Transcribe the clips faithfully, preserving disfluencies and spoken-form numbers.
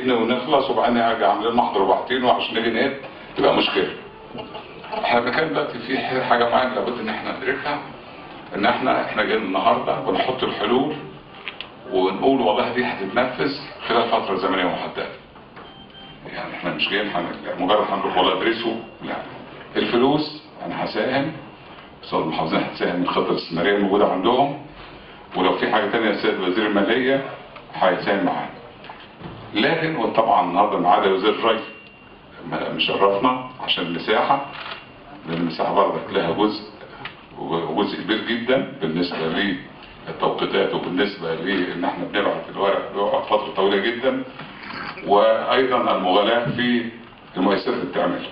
نبني ونخلص وبعدين اجي عاملين محضر وبعتين وعشان نيجي نقل تبقى مشكله. احنا بنتكلم دلوقتي في حاجه معينه لابد ان احنا ندركها، ان احنا احنا جايين النهارده بنحط الحلول ونقول والله دي هتتنفذ خلال فتره زمنيه محدده. يعني احنا مش جايين مجرد هنروح والله ادرسوا، لا. الفلوس انا هساهم، استاذ المحافظين هتساهم من الخطه الاستثماريه الموجوده عندهم، ولو في حاجه ثانيه السيد وزير الماليه هيساهم معانا. لكن وطبعا النهارده معانا وزير الري مشرفنا عشان المساحه، لان المساحه برضك لها جزء وجزء كبير جدا بالنسبه للتوقيتات وبالنسبه لان احنا بنبعت الورق بيقعد فتره طويله جدا، وايضا المغالاه في المؤسسات اللي بتعملها.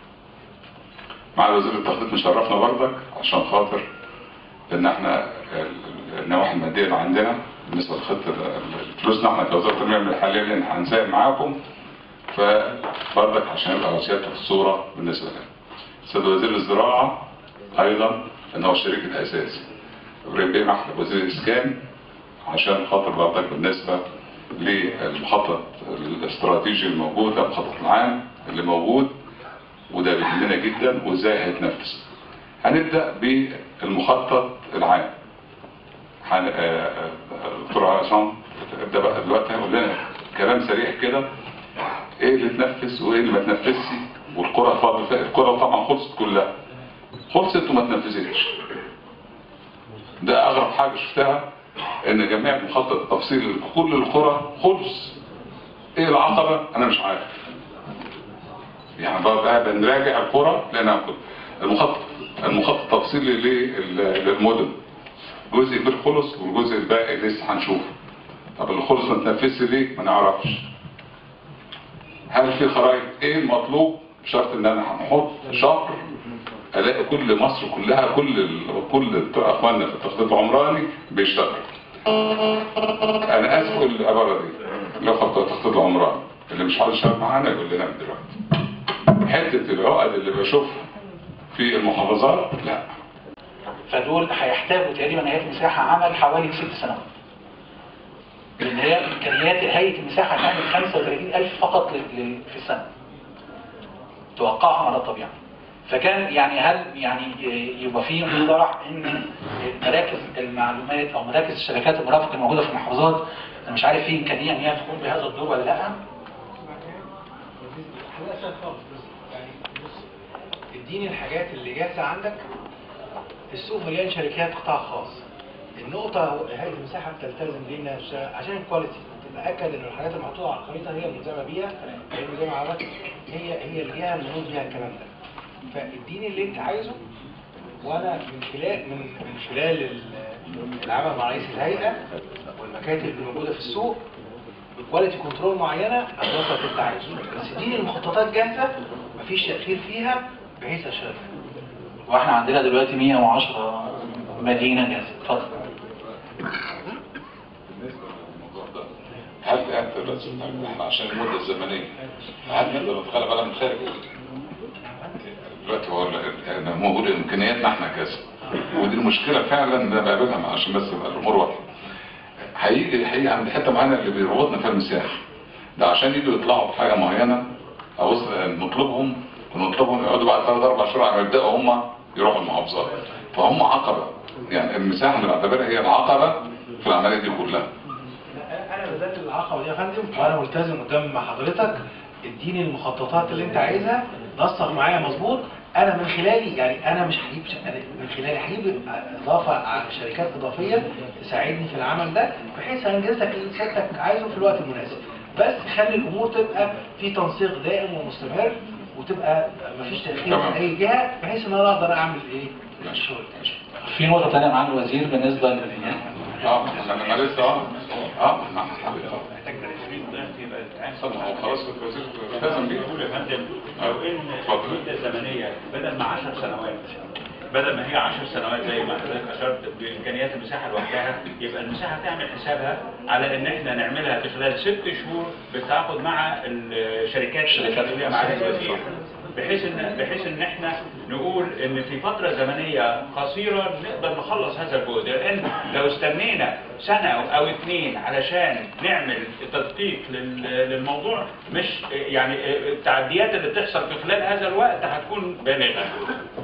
مع وزير التخطيط مشرفنا برضك عشان خاطر ان احنا النواحي الماديه اللي عندنا بالنسبه لخطه فلوسنا احنا كوزاره التنميه المحليه اللي هنساهم معاكم، فبرضك عشان يبقى وسيلته في الصوره بالنسبه لنا. السيد وزير الزراعه ايضا ان هو الشريك الاساسي. ابراهيم بيه محلب وزير الاسكان عشان خاطر برضك بالنسبه للمخطط الاستراتيجي الموجود، المخطط العام اللي موجود، وده بيهمنا جدا وازاي هيتنفذ. هنبدا بالمخطط العام. دكتور عصام ابدا بقى دلوقتي هيقول لنا كلام سريع كده ايه اللي اتنفذ وايه اللي ما اتنفذش، والقرى فاضل فيها. القرى طبعا خلصت كلها، خلصت وما اتنفذتش. ده اغرب حاجه شفتها، ان جميع المخطط التفصيلي لكل القرى خلص. ايه العقبه؟ انا مش عارف. يعني بقى بنراجع القرى لان المخطط المخطط التفصيلي للمدن جزء كبير خلص والجزء الباقي لسه هنشوفه. طب اللي خلص ما اتنفذش ليه؟ ما نعرفش. هل في خرائط؟ ايه المطلوب؟ بشرط ان انا هنحط شهر الاقي كل مصر كلها كل ال... كل اخواننا في التخطيط العمراني بيشتغل. انا اسف العباره دي، لو خطط التخطيط العمراني اللي مش عاوز يشتغل معانا يقول لنا من دلوقتي. حته العقد اللي بشوفها في المحافظات لا. فدول هيحتاجوا تقريبا هيئه المساحه عمل حوالي ست سنوات. لان هي امكانيات هيئه المساحه تعمل خمسة وثلاثين ألف فقط في السنه. توقعهم على الطبيعه. فكان يعني هل يعني يبقى في مقترح ان مراكز المعلومات او مراكز الشبكات المرافقه الموجوده في المحافظات انا مش عارف في امكانيه ان هي تقوم بهذا الدور ولا لا؟ اديني الحاجات اللي جاهزه عندك. السوق مليان شركات قطاع خاص. النقطه هيئه المساحه بتلتزم بينا عشان الكواليتي، تتاكد ان الحاجات المحطوطه على الخريطه هي الملزمه بيها، هي الملزمه على هي هي الجهه المنوط بيها الكلام ده. فاديني اللي انت عايزه، وانا من خلال من من خلال العمل مع رئيس الهيئه والمكاتب اللي موجوده في السوق بكواليتي كنترول معينه اضافه اللي انت عايزه، بس اديني المخططات جاهزه مفيش تاخير فيها بحيث اشتغل. واحنا عندنا دلوقتي مية وعشرة مدينه جاهزه. اتفضل. هل انت بس احنا عشان المده الزمنيه هل نقدر نتغلب على من خارج؟ دلوقتي هو انا موجود امكانياتنا احنا كذا، ودي المشكله فعلا انا بقابلها عشان بس يبقى الامور واضحه. هيجي هيجي عند حته معينه اللي بيروضنا فيها المساحه ده عشان يجوا يطلعوا بحاجه معينه او نطلبهم ونطلبهم يقعدوا بعد ثلاث اربع شهور على يبداوا هم يروحوا المحافظات، فهم عقبه. يعني المساحه اللي بعتبرها هي العقبه في العمليه دي كلها. انا بذات العقبه دي يا فندم، وانا ملتزم قدام حضرتك. اديني المخططات اللي انت عايزها، نسق معايا مظبوط. انا من خلالي يعني انا مش هجيب من خلالي هجيب اضافه شركات اضافيه تساعدني في العمل ده بحيث انجز لك اللي سيادتك عايزه في الوقت المناسب. بس خلي الامور تبقى في تنسيق دائم ومستمر، وتبقى مفيش تاخير من اي جهه بحيث ان انا اقدر اعمل ايه الشغل. في نقطه ثانيه مع الوزير بالنسبه ل اه انا لسه اه اه محتاج تنفيذ ده يبقى طبعا خلاص الوزير لازم بيقول يا فندم لو ان المده الزمنيه بدل ما عشر سنوات بدل ما هي عشر سنوات زي ما حضرتك اشرت بامكانيات المساحه لوحدها، يبقى المساحه تعمل حسابها على ان احنا نعملها في خلال ست شهور بالتعاقد مع الشركات الشركات اللي مع الوزير. بحيث ان بحيث ان احنا نقول ان في فتره زمنيه قصيره نقدر نخلص هذا الجهد، لان لو استنينا سنه او اثنين علشان نعمل تدقيق لل- للموضوع، مش يعني التعديات اللي بتحصل في خلال هذا الوقت هتكون بالغه.